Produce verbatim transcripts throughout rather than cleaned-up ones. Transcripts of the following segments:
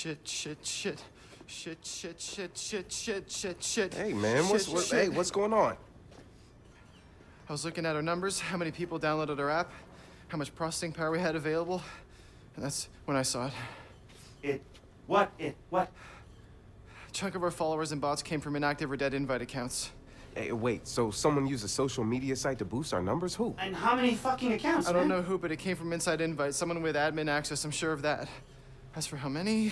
shit, shit, shit. Shit, shit, shit, shit, shit, shit, shit. Hey, man, shit, what's, what, shit. hey, what's going on? I was looking at our numbers, how many people downloaded our app, how much processing power we had available, and that's when I saw it. It, what, it, what? A chunk of our followers and bots came from inactive or dead invite accounts. Hey, wait, so someone used a social media site to boost our numbers? Who? And how many fucking accounts, I don't man? know who, but it came from Inside Invite, someone with admin access, I'm sure of that. As for how many...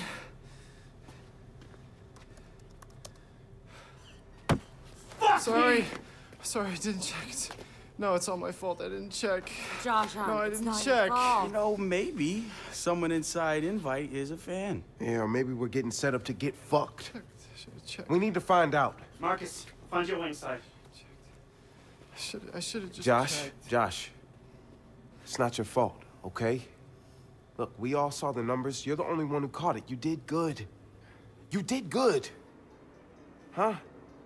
Fuck Sorry. me! Sorry, I didn't check. It's... No, it's all my fault. I didn't check. Josh, um, no, I it's didn't not check. Your fault. You know, maybe someone inside Invite is a fan. Yeah, or maybe we're getting set up to get fucked. I should have checked. We need to find out. Marcus, find your way inside. I should. I should have just. Josh, checked. Josh, it's not your fault, okay? Look, we all saw the numbers. You're the only one who caught it. You did good. You did good. Huh?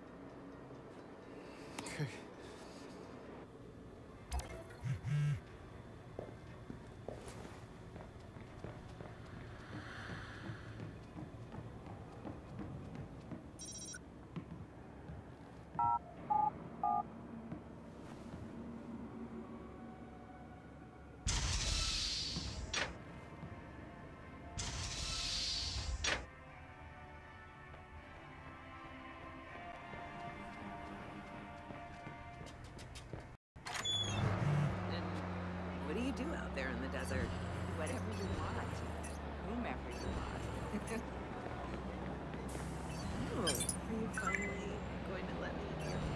Okay. What do you do out there in the desert? Whatever you want. Whomever you want. Oh, are you finally going to let me in your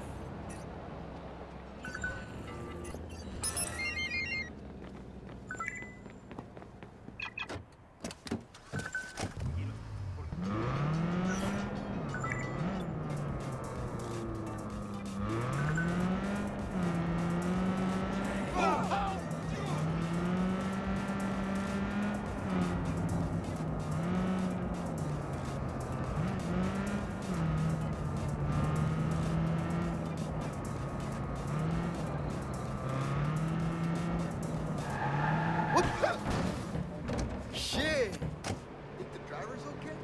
What the? Shit! Think the driver's okay?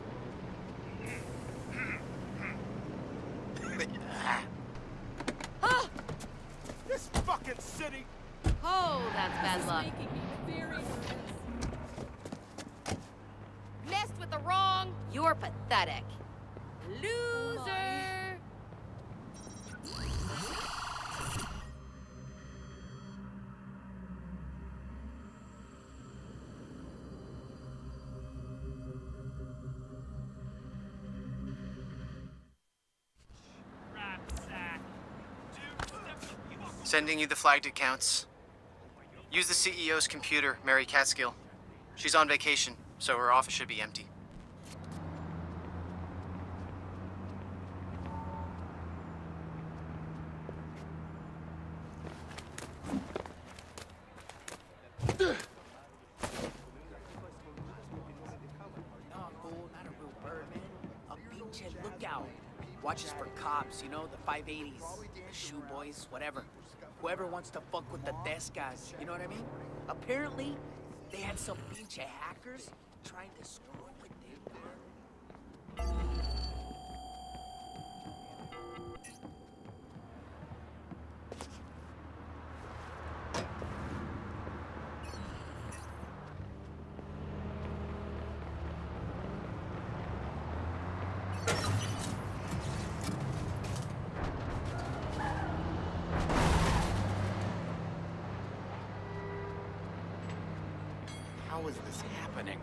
This fucking city! Oh, that's bad luck. Messed with the wrong. You're pathetic. Loser. Sending you the flagged accounts. Use the C E O's computer, Mary Catskill. She's on vacation, so her office should be empty. No, fool, not a real bird, man. A beachhead lookout. Watches for cops, you know, the five eighties, the shoe boys, whatever. Whoever wants to fuck with the desk guys, you know what I mean? Apparently, they had some beachhead hackers trying to screw with them. How is this happening?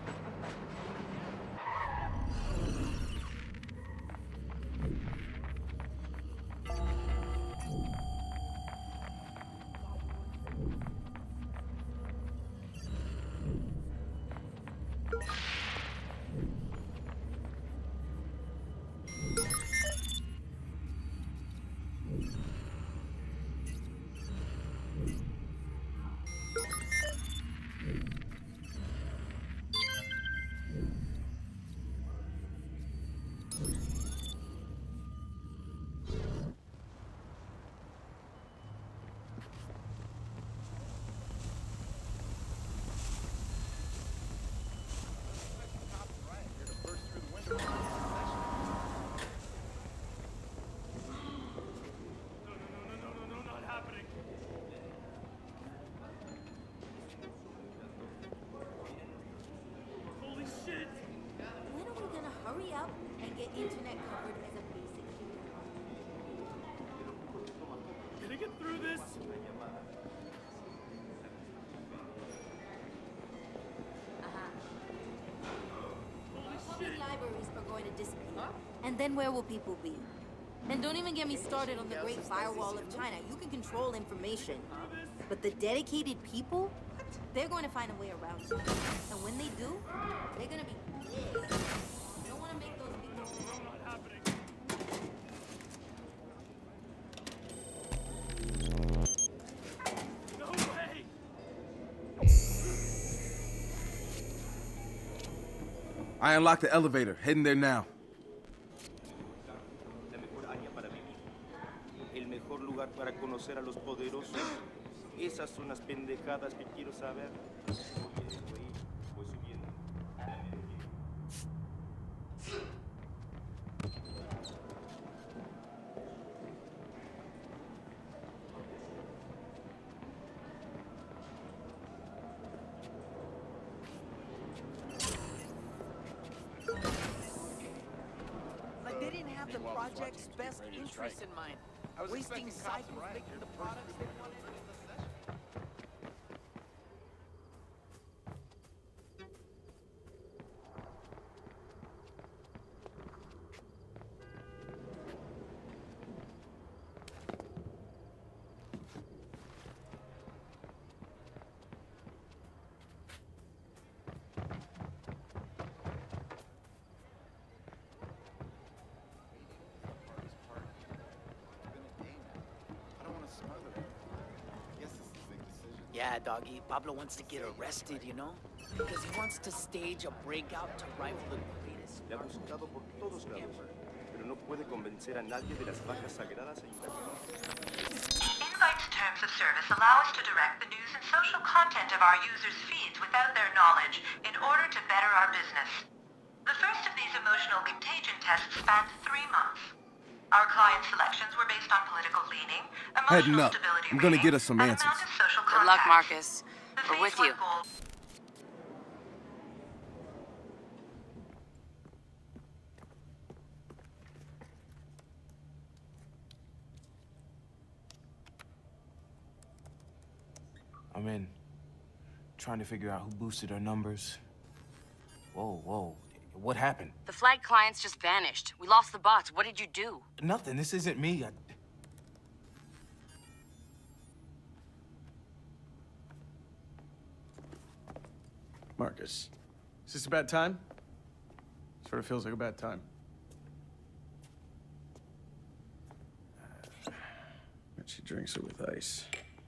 And then where will people be? And don't even get me started on the Great Firewall of China. You can control information. But the dedicated people, they're going to find a way around it. And when they do, they're going to be pissed. I don't want to make those people mad. No way! I unlocked the elevator. Heading there now. La mejor área para vivir. El mejor lugar para conocer a los poderosos. Esas son las pendejadas que quiero saber. Voy subiendo. Like they didn't have the project's best interests in mind. Wasting cycles making the products they wanted. Yeah, doggy. Pablo wants to get arrested, you know? Because he wants to stage a breakout to rival the greatest. Le ha buscado por todos lados, pero no puede convencer a nadie de las vacas sagradas ayuntamientos. Invite's terms of service allow us to direct the news and social content of our users' feeds without their knowledge in order to better our business. The first of these emotional contagion tests spanned three months. Our client selections were based on political leaning, Heading emotional up. stability I'm gonna rating, get us some and answers. amount of social Good luck, contact. Marcus. The We're with phase one you. goal- I'm in. Trying to figure out who boosted our numbers. Whoa, whoa. What happened? The flag clients just vanished. We lost the bots. What did you do? Nothing. This isn't me. I... Marcus, is this a bad time? Sort of feels like a bad time. But she drinks it with ice.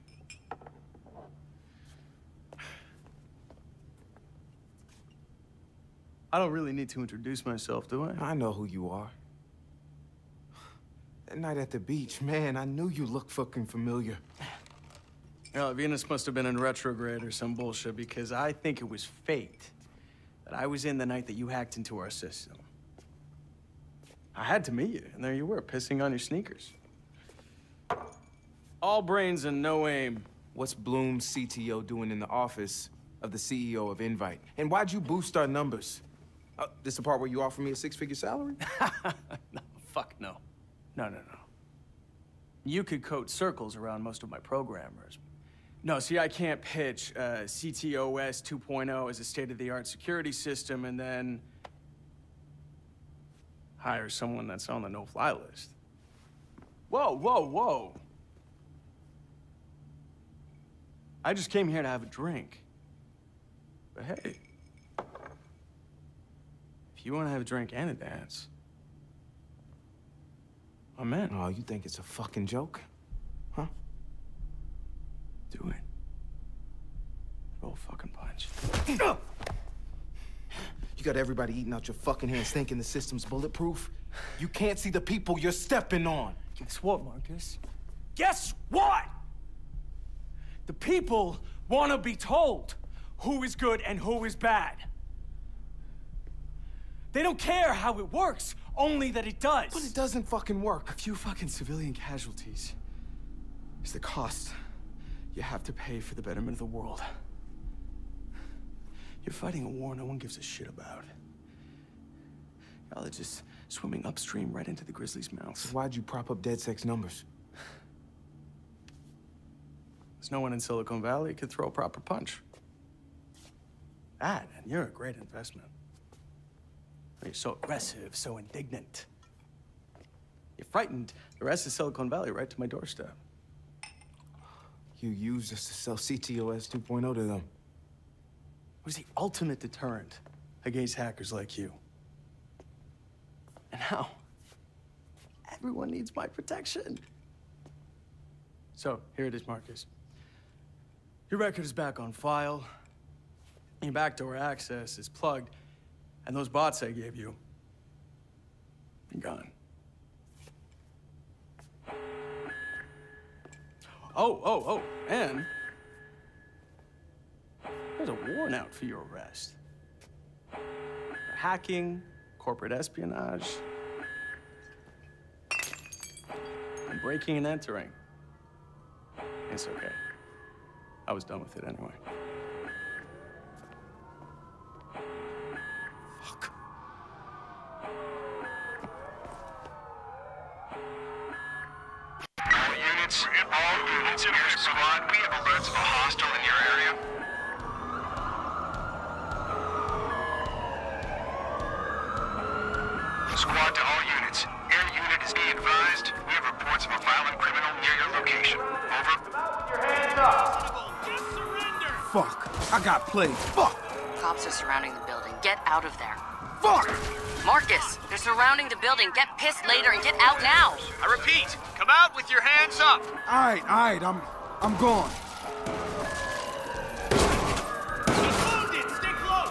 I don't really need to introduce myself, do I? I know who you are. That night at the beach, man, I knew you looked fucking familiar. Well, Venus must have been in retrograde or some bullshit, because I think it was fate that I was in the night that you hacked into our system. I had to meet you, and there you were, pissing on your sneakers. All brains and no aim. What's Bloom's C T O doing in the office of the C E O of Invite? And why'd you boost our numbers? Uh, this the part where you offer me a six-figure salary? No, fuck no. No, no, no. You could code circles around most of my programmers. No, see, I can't pitch uh, C T O S two point oh as a state-of-the-art security system and then hire someone that's on the no-fly list. Whoa, whoa, whoa. I just came here to have a drink. But hey, if you want to have a drink and a dance, I'm in. Oh, you think it's a fucking joke? Huh? Do it. Roll a fucking punch. You got everybody eating out your fucking hands thinking the system's bulletproof? You can't see the people you're stepping on. Guess what, Marcus? Guess what? The people want to be told who is good and who is bad. They don't care how it works, only that it does. But it doesn't fucking work. A few fucking civilian casualties is the cost you have to pay for the betterment of the world. You're fighting a war no one gives a shit about. Y'all are just swimming upstream right into the grizzlies' mouths. So why'd you prop up DedSec's numbers? There's no one in Silicon Valley who could throw a proper punch. That, and you're a great investment. You're so aggressive, so indignant. You frightened the rest of Silicon Valley right to my doorstep. You used us to sell C T O S two point oh to them. It was the ultimate deterrent against hackers like you. And now, everyone needs my protection. So, here it is, Marcus. Your record is back on file. Your backdoor access is plugged. And those bots I gave you, are gone. Oh, oh, oh, and there's a warrant out for your arrest. For hacking, corporate espionage, and breaking and entering. It's okay. I was done with it anyway. Fuck. All units, all units, Air Squad, we have alerts of a hostile in your area. Squad to all units. Air unit is being advised. We have reports of a violent criminal near your location. Over. Your hands up! Fuck! I got played. Fuck! Cops are surrounding the building. Get out of there. Fuck! Marcus, they're surrounding the building. Get pissed later and get out now. I repeat, come out with your hands up. All right, all right, I'm, I'm gone. He's wounded. Stay close.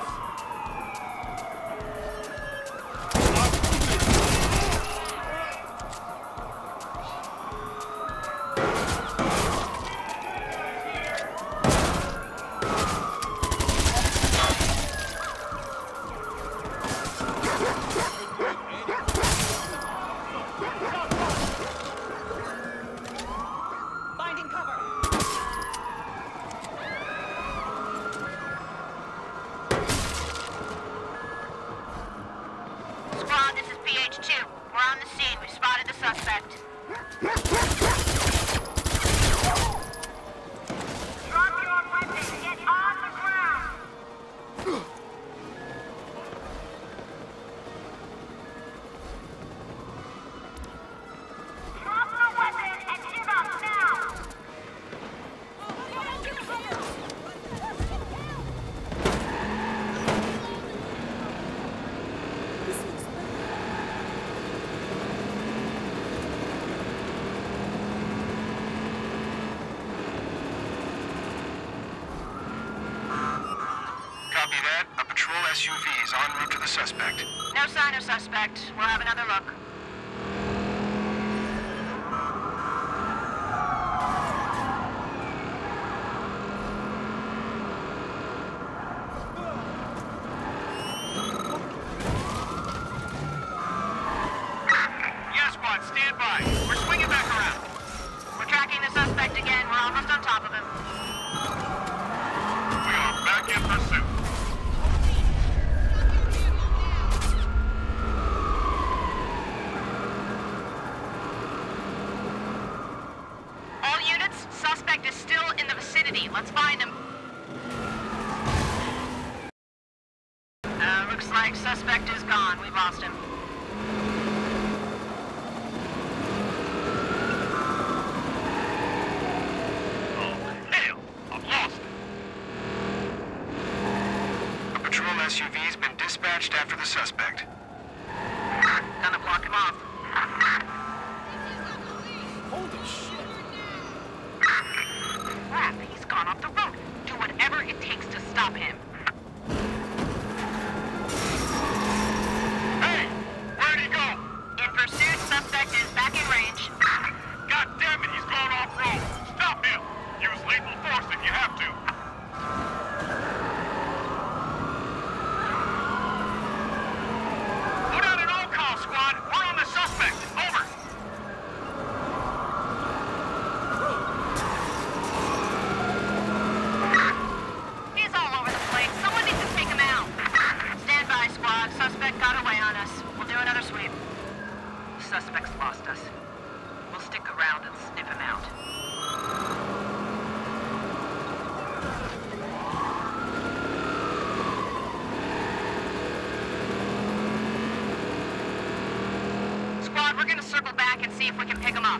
Finding cover. Squad, this is P H two. We're on the scene. We've spotted the suspect. Drop your weapons. Get on the ground. Drop the weapon and hit us now. Copy that. A patrol S U V is en route to the suspect. No sign of suspect. We'll have another look. Yes, squad, stand by. We're swinging back around. We're tracking the suspect again. We're almost on top of him. We are back in pursuit. All units, suspect is still in the vicinity. Let's find him. Uh, looks like suspect is gone. We've lost him. Hell, I've lost it. A patrol S U V has been dispatched after the suspect. Gonna block him off. Holy shit. Crap, he's gone off the road. Do whatever it takes to stop him. Hey, where'd he go? In pursuit, suspect is back in range. God damn it, he's gone off-road. Stop him. Use lethal force if you have to. Put out an all-call, squad. We're on the suspect. Over. He's all over the place. Someone needs to take him out. Stand by, squad. Suspect got away on us. We'll do another sweep. Suspect's lost us. We'll stick around and sniff him out. Squad, we're gonna circle back back and see if we can pick him up.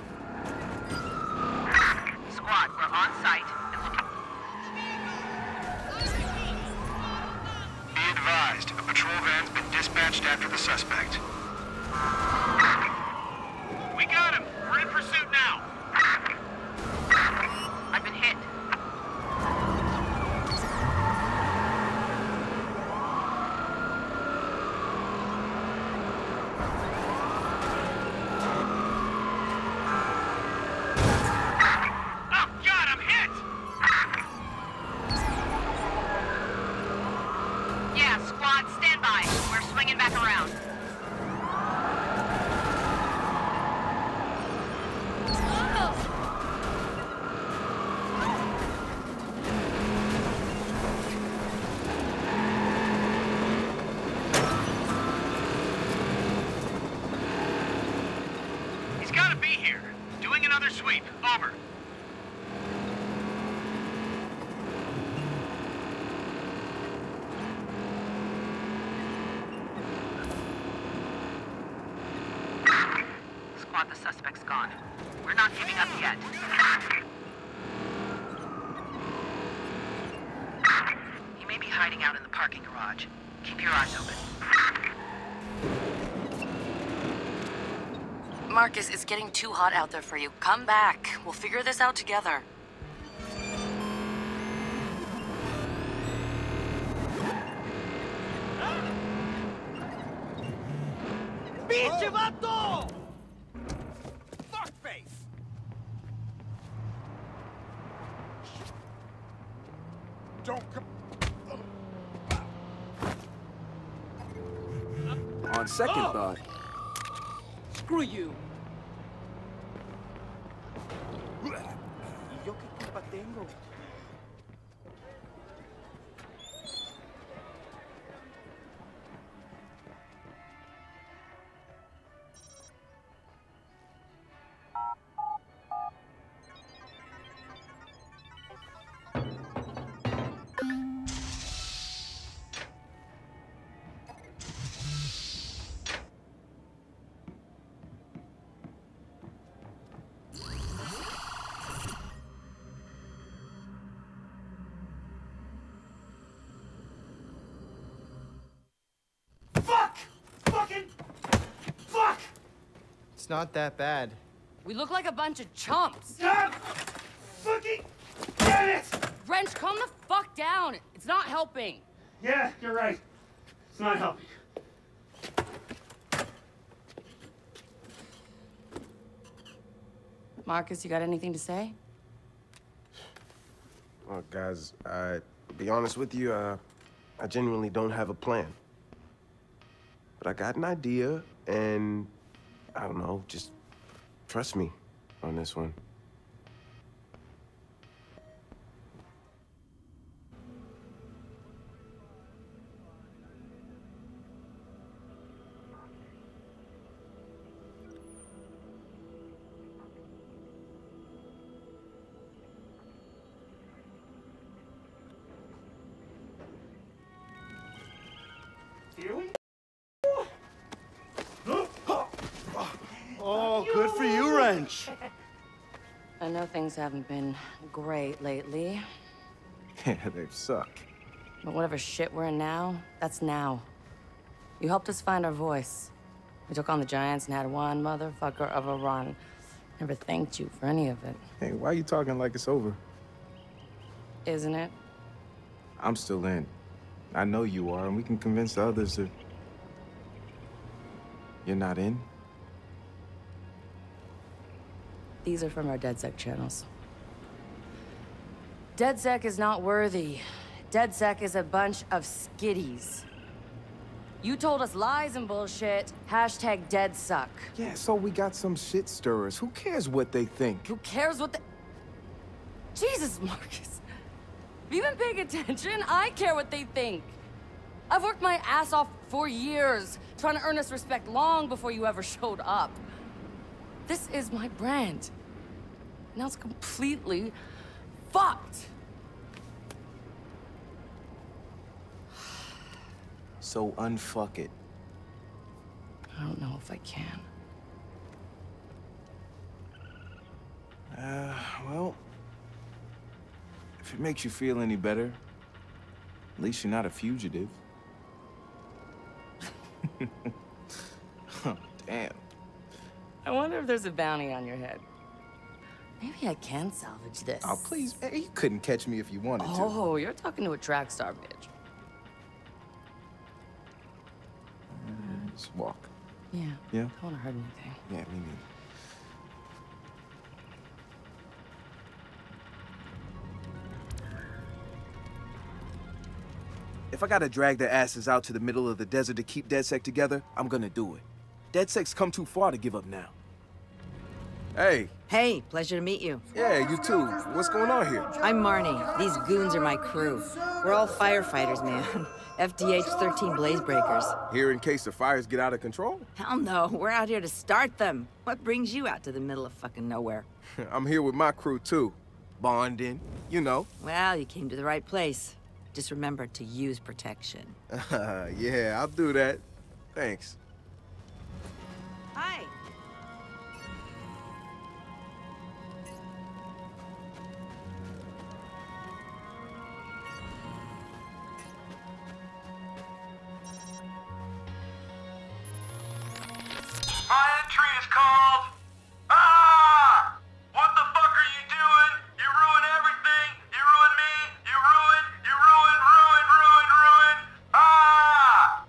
Squad, we're on site and looking. Be advised, a patrol van's been dispatched after the suspect. We got him! We're in pursuit now! I've been hit. Oh, God, I'm hit! Yeah, squad, stand by. We're swinging back around. He's gotta be here. Doing another sweep. Over. Squad, the suspect's gone. We're not giving up yet. He may be hiding out in the parking garage. Keep your eyes open. Marcus, it's getting too hot out there for you. Come back. We'll figure this out together. ¡Pinche vato! Fuckface! Don't come. On second Oh. thought, Screw you. ¿Y yo qué culpa tengo? Fuck! Fucking... Fuck! It's not that bad. We look like a bunch of chumps. God! Fucking... Damn it! Wrench, calm the fuck down. It's not helping. Yeah, you're right. It's not helping. Marcus, you got anything to say? Well, guys, I be honest with you, uh, I genuinely don't have a plan. But I got an idea, and I don't know, just trust me on this one. Here we Oh, good for you, Wrench. I know things haven't been great lately, yeah, they've sucked. but whatever shit we're in now, that's now. You helped us find our voice. We took on the Giants and had one motherfucker of a run. Never thanked you for any of it. Hey, why are you talking like it's over? Isn't it? I'm still in. I know you are, and we can convince the others that you're not in. These are from our DedSec channels. DedSec is not worthy. DedSec is a bunch of skitties. You told us lies and bullshit. Hashtag DedSuck. Yeah, so we got some shit stirrers. Who cares what they think? Who cares what the... Jesus, Marcus. Have you been paying attention? I care what they think. I've worked my ass off for years, trying to earn us respect long before you ever showed up. This is my brand. Now it's completely fucked. So unfuck it. I don't know if I can. Uh, well, if it makes you feel any better, at least you're not a fugitive. Oh, damn. I wonder if there's a bounty on your head. Maybe I can salvage this. Oh, please, man, you couldn't catch me if you wanted to. Oh, you're talking to a track star, bitch. Uh, just walk. Yeah. Yeah? I don't want to hurt anything. Yeah, me neither. If I gotta drag their asses out to the middle of the desert to keep DedSec together, I'm gonna do it. DedSec's come too far to give up now. Hey. Hey, pleasure to meet you. Yeah, you too. What's going on here? I'm Marnie. These goons are my crew. We're all firefighters, man. F D H thirteen blaze breakers. Here in case the fires get out of control? Hell no, we're out here to start them. What brings you out to the middle of fucking nowhere? I'm here with my crew too. Bonding, you know. Well, you came to the right place. Just remember to use protection. Uh, yeah, I'll do that. Thanks. Hi. My entry is called... Ah! What the fuck are you doing? You ruin everything! You ruin me! You ruin! You ruin! Ruin! Ruin! Ruin! Ah!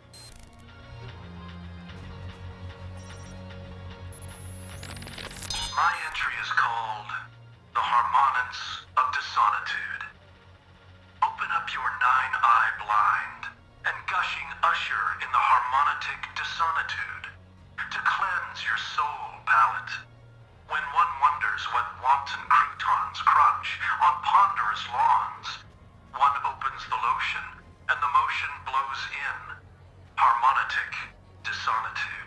My entry is called... The Harmonance of Dissolitude. Open up your nine-eye blind and gushing usher in the harmonitic dissolitude to cleanse your soul palate. When one wonders what wanton croutons crunch on ponderous lawns, one opens the lotion and the motion blows in. Harmonitic dissolitude.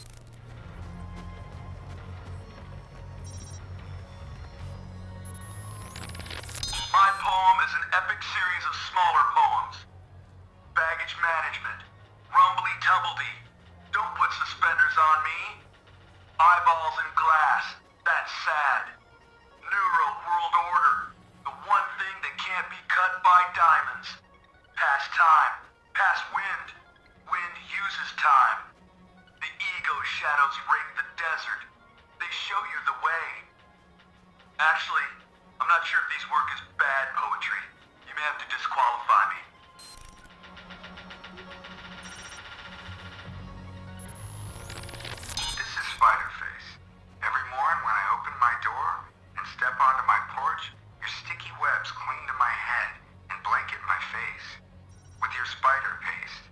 My poem is an epic series of smaller poems. Baggage management. Rumbly tumbledy. Don't put suspenders on me. Eyeballs and glass. That's sad. Neuro world order. The one thing that can't be cut by diamonds. Past time. Past wind. Wind uses time. The ego shadows ring the desert. They show you the way. Actually, I'm not sure if these work as bad poetry. You may have to disqualify me. This is Spiderface. Every morning when I open my door and step onto my porch, your sticky webs cling to my head and blanket my face with your spider paste.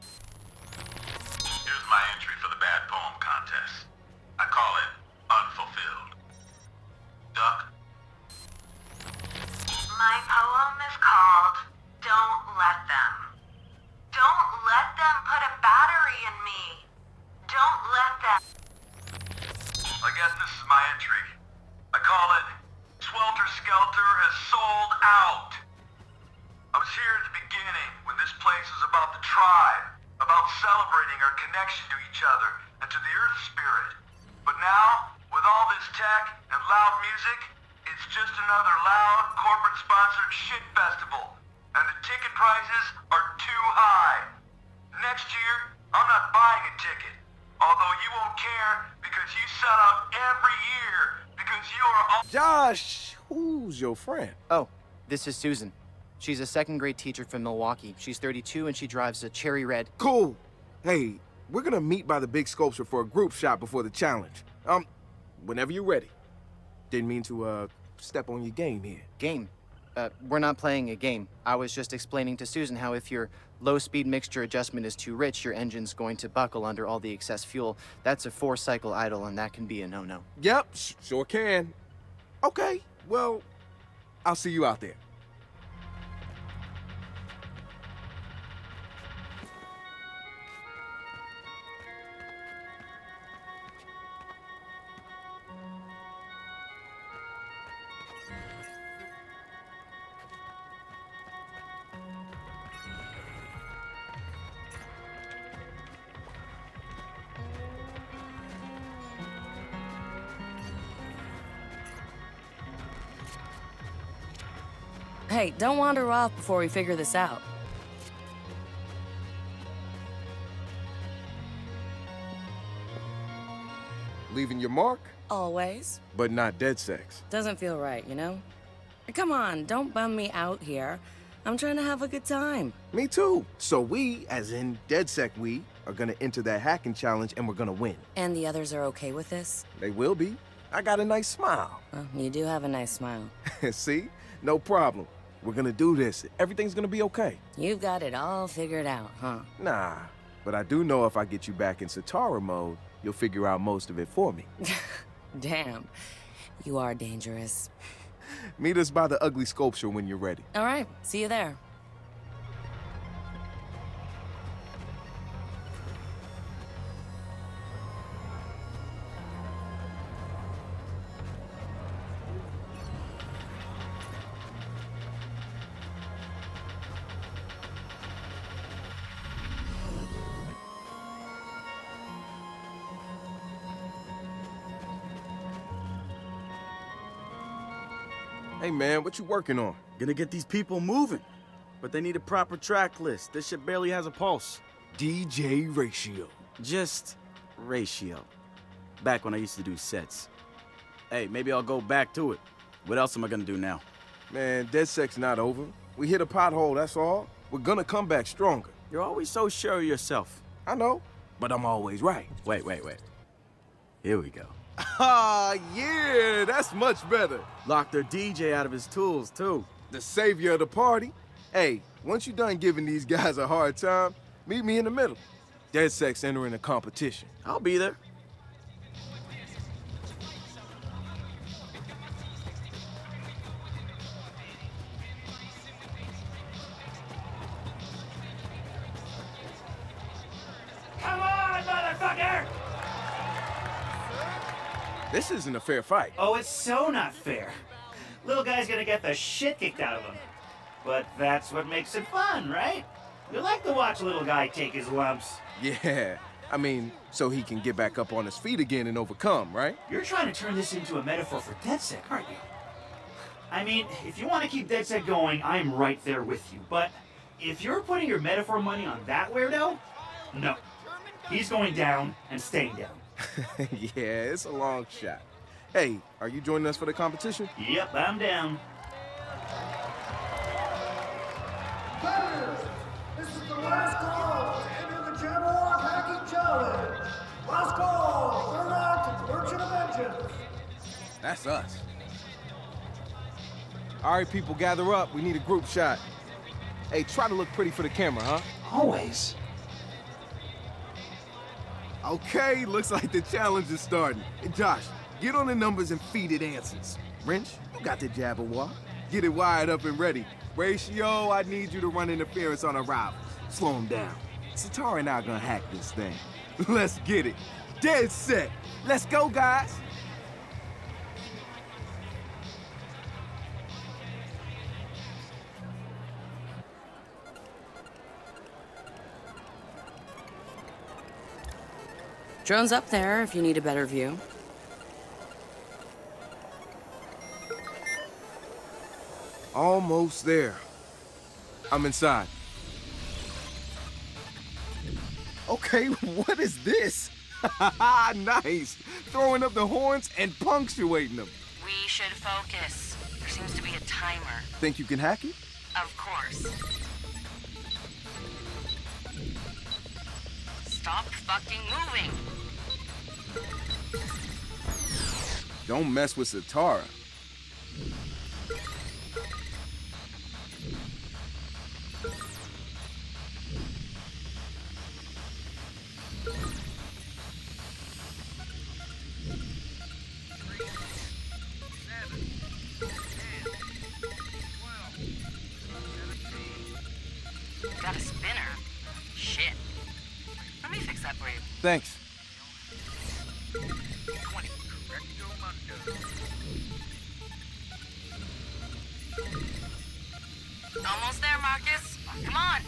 Here's my entry for the bad poem contest. I call it Unfulfilled. Duck. My poem is called Don't Let Them. Don't let them put a battery in me. Don't let them. I guess this is my entry. I call it Swelter Skelter has sold out. I was here at the beginning when this place was about the tribe, about celebrating our connection to each other and to the Earth Spirit. But now, with all this tech and loud music, it's just another loud, corporate-sponsored shit festival. And the ticket prices are too high. Next year, I'm not buying a ticket. Although you won't care because you sell out every year because you are all... Josh, who's your friend? Oh, this is Susan. She's a second grade teacher from Milwaukee. She's thirty-two and she drives a cherry red. Cool. Hey, we're gonna meet by the big sculpture for a group shot before the challenge. Um, whenever you're ready. Didn't mean to, uh, step on your game here. Game? Uh, we're not playing a game. I was just explaining to Susan how if your low-speed mixture adjustment is too rich, your engine's going to buckle under all the excess fuel. That's a four-cycle idle, and that can be a no-no. Yep, sh sure can. Okay, well, I'll see you out there. Hey, don't wander off before we figure this out. Leaving your mark, Always. but not dead sex. Doesn't feel right, you know? Come on, don't bum me out here. I'm trying to have a good time. Me too. So we, as in DedSec we, are gonna enter that hacking challenge and we're gonna win. And the others are okay with this? They will be. I got a nice smile. Well, you do have a nice smile. See? No problem. We're gonna do this. Everything's gonna be okay. You've got it all figured out, huh? Nah, but I do know if I get you back in Sitara mode, you'll figure out most of it for me. Damn. You are dangerous. Meet us by the ugly sculpture when you're ready. All right, see you there. Hey man, what you working on? Gonna get these people moving. But they need a proper track list. This shit barely has a pulse. D J Ratio. Just Ratio. Back when I used to do sets. Hey, maybe I'll go back to it. What else am I gonna do now? Man, DedSec's not over. We hit a pothole, that's all. We're gonna come back stronger. You're always so sure of yourself. I know, but I'm always right. Wait, wait, wait. Here we go. Ah, yeah, that's much better. Lock their D J out of his tools, too. The savior of the party. Hey, once you're done giving these guys a hard time, meet me in the middle. DedSec's entering a competition. I'll be there. Come on, motherfucker! This isn't a fair fight. Oh, it's so not fair. Little guy's gonna get the shit kicked out of him. But that's what makes it fun, right? You like to watch little guy take his lumps. Yeah, I mean, so he can get back up on his feet again and overcome, right? You're trying to turn this into a metaphor for DedSec, aren't you? I mean, if you want to keep DedSec going, I'm right there with you. But if you're putting your metaphor money on that weirdo, no. He's going down and staying down. Yeah, it's a long shot. Hey, are you joining us for the competition? Yep, I'm down. Players, this is the last call to enter the Jabberwock Hacking Challenge. Last call, third act, Merchant of Engines. That's us. All right, people, gather up. We need a group shot. Hey, try to look pretty for the camera, huh? Always. Okay, looks like the challenge is starting. Hey, Josh, get on the numbers and feed it answers. Wrench, you got the Jabberwock. Get it wired up and ready. Ratio, I need you to run interference on arrivals. Slow him down. Sitara and I are gonna hack this thing. Let's get it. DedSec. Let's go, guys. Drone's up there if you need a better view. Almost there. I'm inside. Okay, what is this? Nice. Throwing up the horns and punctuating them. We should focus. There seems to be a timer. Think you can hack it? Of course. Stop fucking moving. Don't mess with Sitara. Got a spinner? Shit. Let me fix that for you. Thanks. Almost there, Marcus. Come on.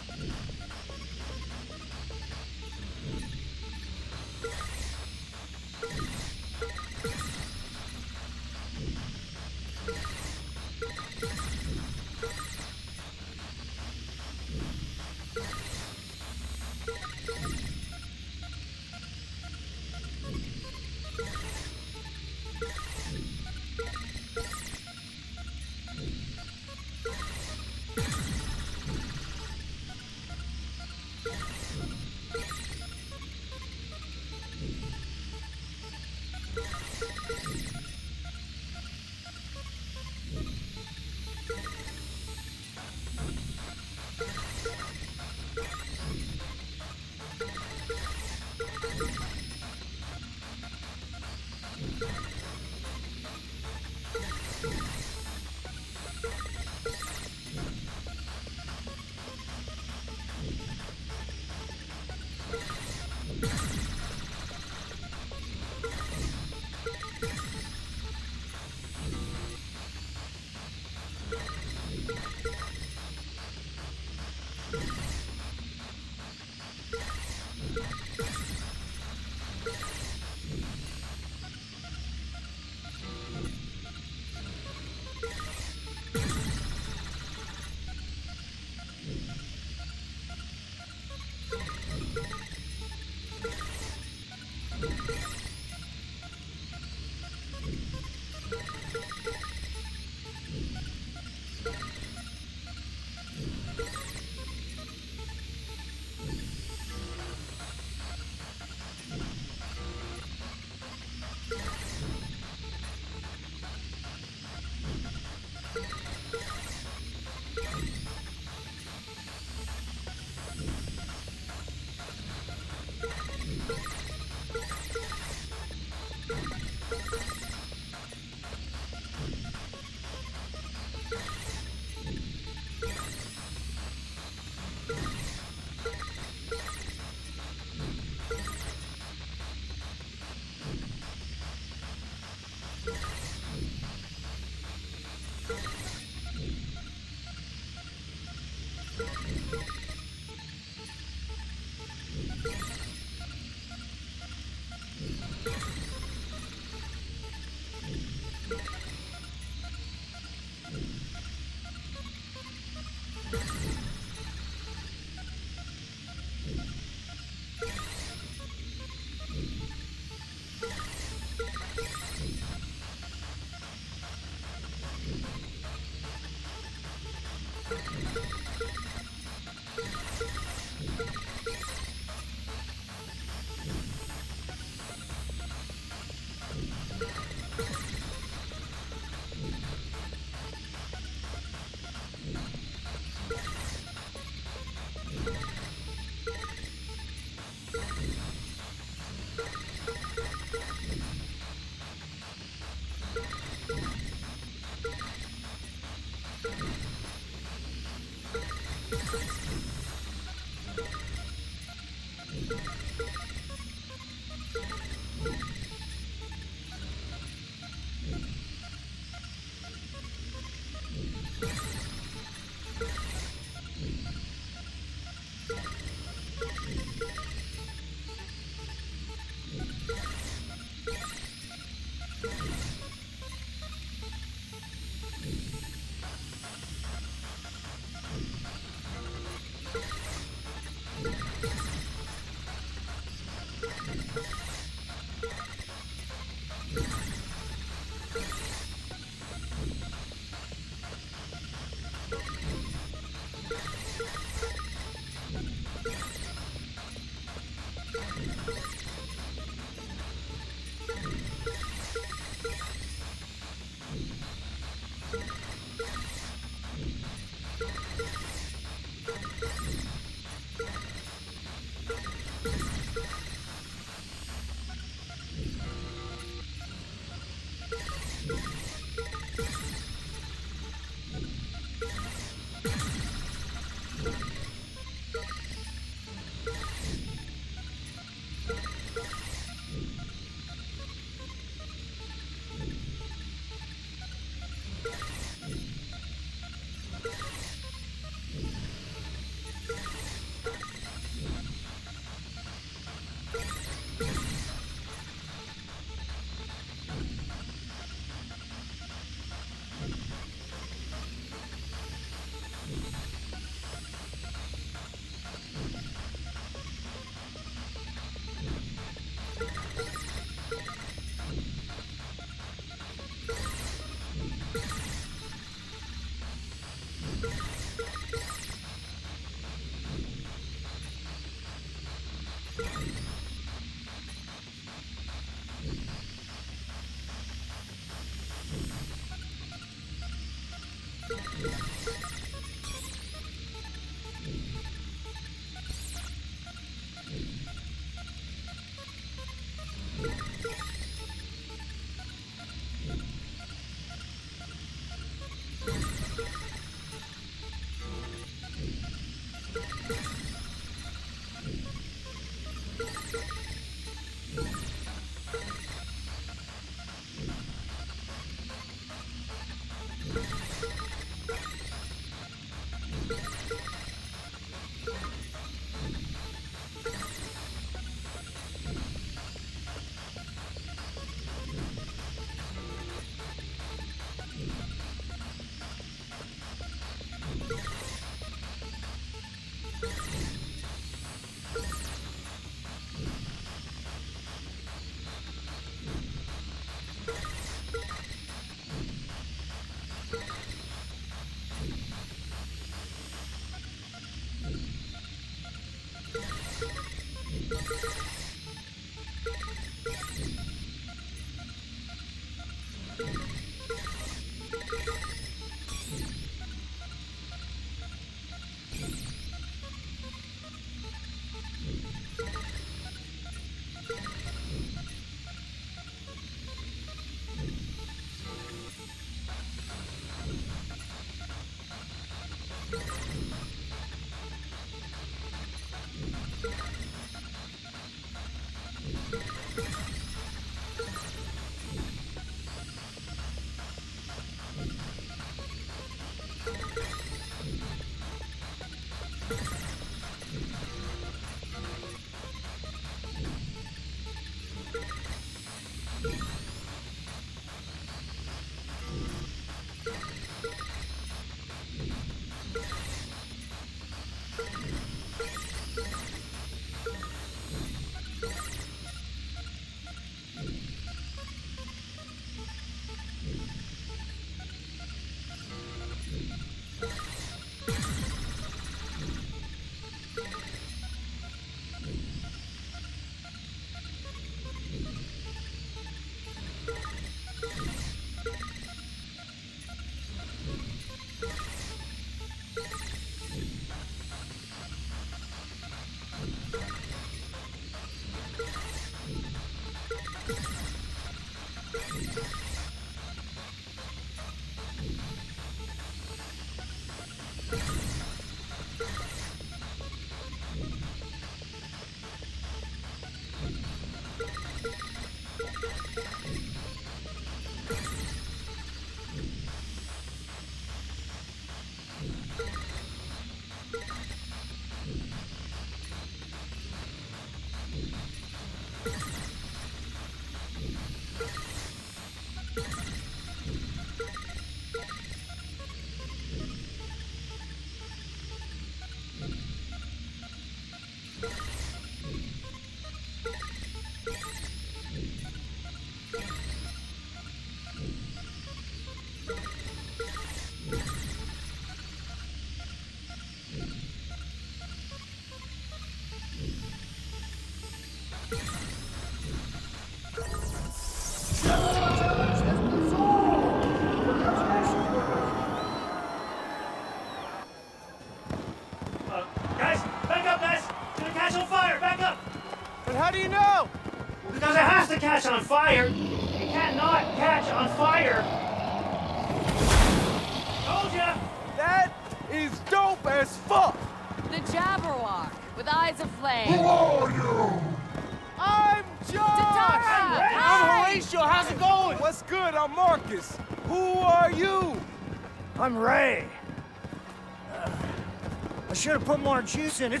is dope as fuck! The Jabberwock, with eyes of flame. Who are you? I'm Josh! Tatara! I'm Horatio, how's it going? What's good? I'm Marcus. Who are you? I'm Ray. Uh, I should have put more juice in. It's...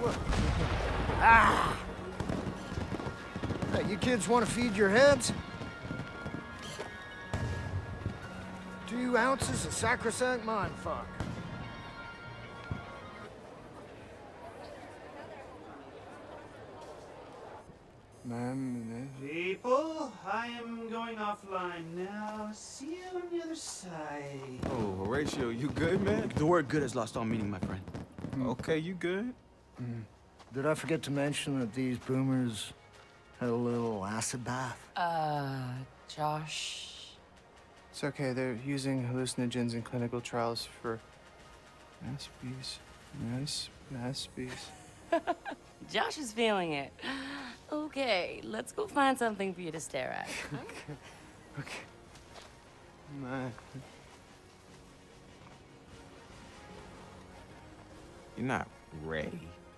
Ah! Hey, you kids want to feed your heads? Two ounces of sacrosanct mindfuck. People, I am going offline now. See you on the other side. Oh, Horatio, you good, man? The word good has lost all meaning, my friend. Okay, you good? Mm. Did I forget to mention that these boomers had a little acid bath? Uh, Josh... It's okay, they're using hallucinogens in clinical trials for masterpiece. Nice masterpiece. Josh is feeling it. Okay, let's go find something for you to stare at. Huh? Okay. Okay. My... You're not Ray.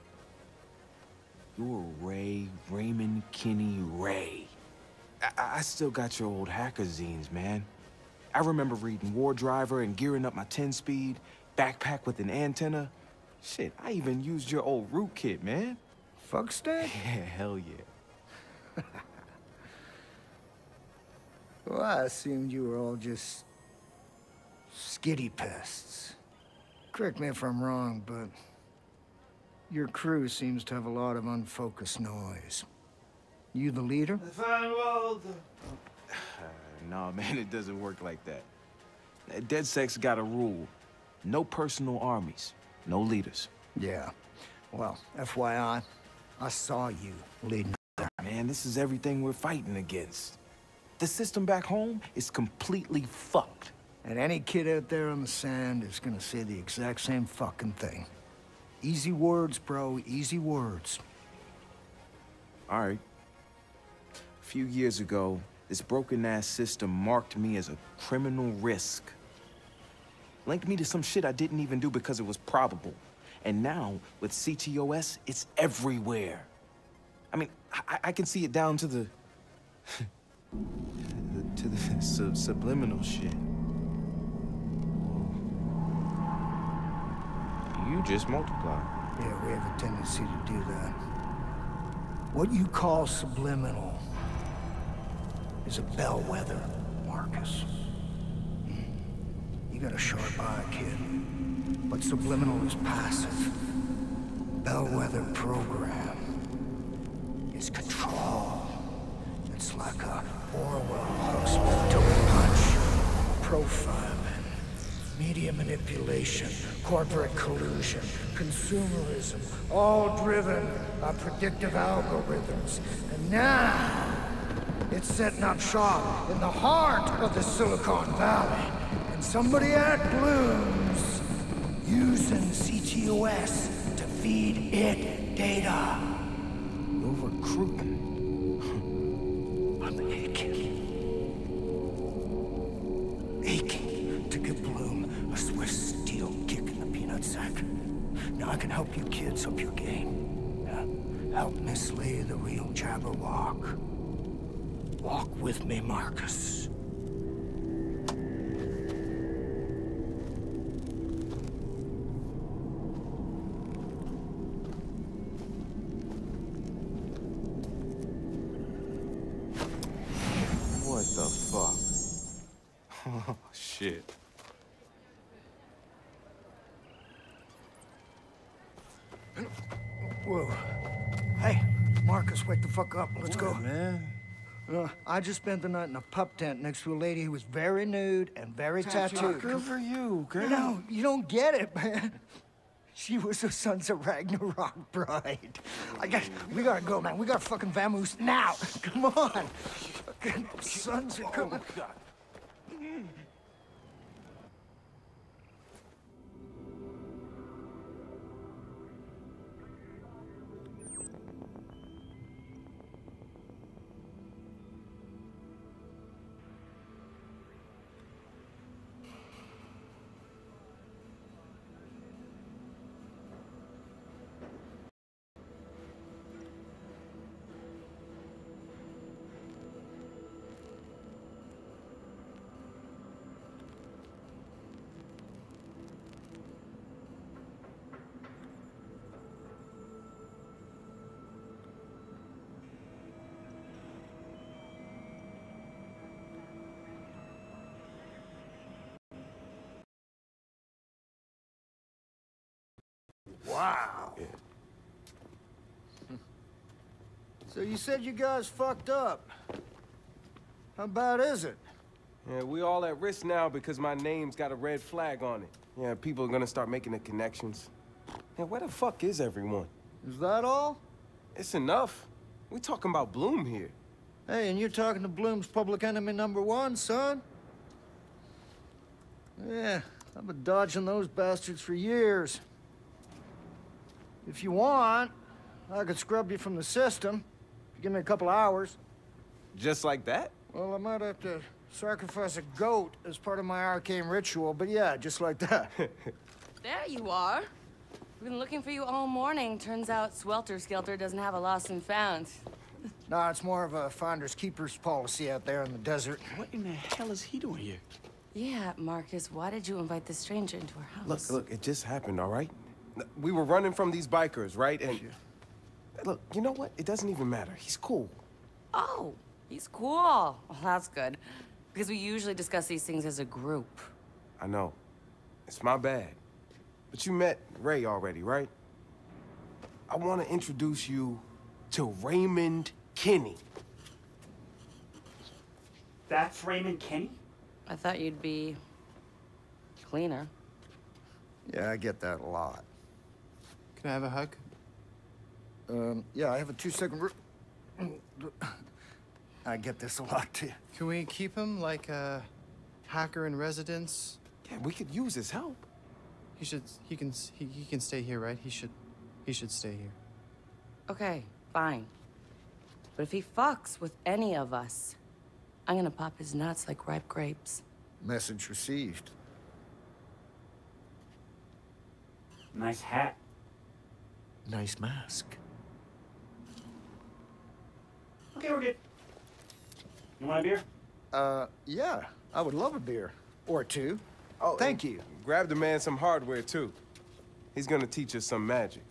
You're Ray, Raymond Kinney Ray. I, I still got your old hacker zines, man. I remember reading War Driver and gearing up my ten-speed, backpack with an antenna. Shit, I even used your old root kit, man. Fuck stick? Yeah, hell yeah. Well, I assumed you were all just... skitty pests. Correct me if I'm wrong, but... your crew seems to have a lot of unfocused noise. You the leader? Fine, well, Uh, no, man, it doesn't work like that. DedSec's got a rule. No personal armies, no leaders. Yeah. Well, F Y I, I saw you leading. Man, this is everything we're fighting against. The system back home is completely fucked. And any kid out there on the sand is gonna say the exact same fucking thing. Easy words, bro, easy words. All right. A few years ago, this broken-ass system marked me as a criminal risk. Linked me to some shit I didn't even do because it was probable. And now, with C T O S, it's everywhere. I mean, I, I can see it down to the... to the sub subliminal shit. You just multiply. Yeah, we have a tendency to do that. What you call subliminal is a bellwether, Marcus. You got a sharp eye, kid. But subliminal is passive. Bellwether program is control. It's like a Orwell hospital punch. Profiling, media manipulation, corporate collusion, consumerism, all driven by predictive algorithms. And now, it's setting up shop in the heart of the Silicon Valley. And somebody at Bloom's using C T O S to feed it data. You're recruiting. I'm aching. Aching to give Bloom a swift steel kick in the peanut sack. Now I can help you kids up your game. Yeah? Help mislead the real Jabberwock. Walk with me, Marcus. What the fuck? Oh, shit. Whoa. Hey, Marcus, wake the fuck up. Let's go. Man. Uh, I just spent the night in a pup tent next to a lady who was very nude and very tattooed. Good for you, girl. No, you don't get it, man. She was the Sons of Ragnarok bride. I got, we gotta go, man. We gotta fucking vamoose now. Come on. Fucking sons are coming. Oh, God. Wow. Yeah. So you said you guys fucked up. How bad is it? Yeah, we all at risk now because my name's got a red flag on it. Yeah, people are gonna start making the connections. Yeah, where the fuck is everyone? Is that all? It's enough. We talking about Bloom here. Hey, and you're talking to Bloom's public enemy number one, son? Yeah, I've been dodging those bastards for years. If you want, I could scrub you from the system. If you give me a couple hours. Just like that? Well, I might have to sacrifice a goat as part of my arcane ritual, but yeah, just like that. There you are. We've been looking for you all morning. Turns out Swelter Skelter doesn't have a lost and found. Nah, it's more of a finders keepers policy out there in the desert. What in the hell is he doing here? Yeah, Marcus, why did you invite this stranger into our house? Look, look, it just happened, all right? We were running from these bikers, right? And look, you know what? It doesn't even matter. He's cool. Oh, he's cool. Well, that's good. Because we usually discuss these things as a group. I know. It's my bad. But you met Ray already, right? I want to introduce you to Raymond Kenny. That's Raymond Kenny? I thought you'd be cleaner. Yeah, I get that a lot. Can I have a hug? Um, yeah, I have a two-second... I get this a lot, too. Can we keep him like a hacker in residence? Yeah, we could use his help. He should, he can, he, he can stay here, right? He should, he should stay here. Okay, fine. But if he fucks with any of us, I'm gonna pop his nuts like ripe grapes. Message received. Nice hat. Nice mask. Okay, we're good. You want a beer? Uh, yeah. I would love a beer. Or two. Oh, thank you. Grab the man some hardware, too. He's gonna teach us some magic.